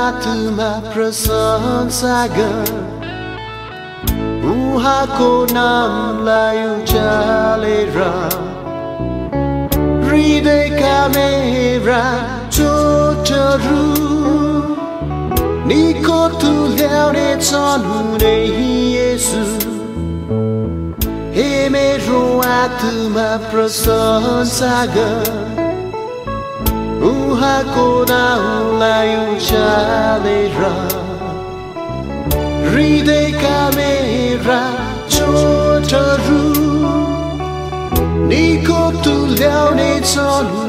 आत्मा प्रशंसा गर उहाँको नामलाई उचालेर हृदयका मेरा चोटहरू निको तुल्याउने छन् हुने येशू हे मेरो आत्मा प्रशंसा गर उहाँको नामलाई उचालेर हृदयका मेरा चोटहरू निको तुल्याउने छन्